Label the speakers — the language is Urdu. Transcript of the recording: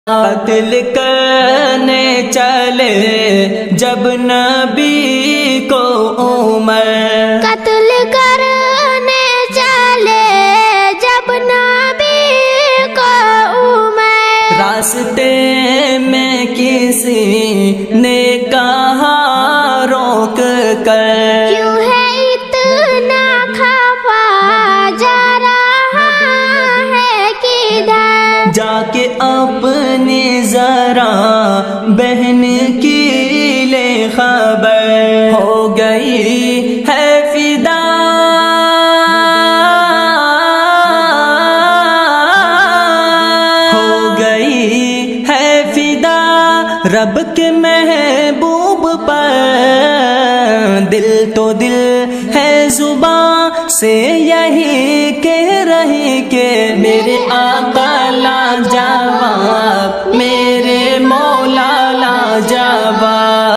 Speaker 1: قتل کرنے چلے جب نبی کو عمر،
Speaker 2: قتل کرنے چلے جب نبی کو عمر،
Speaker 1: راستے میں کسی نے کہا روک کر،
Speaker 2: کیوں ہے اتنا خفا جا رہا ہے کدھر،
Speaker 1: جا کے اپنی ذرا بہن کی لے خبر، ہو گئی ہے فدا ہو گئی ہے فدا رب کے محبوب پر، دل تو دل ہے زباں سے یہی کہہ رہی کہ میرے آقا لا جا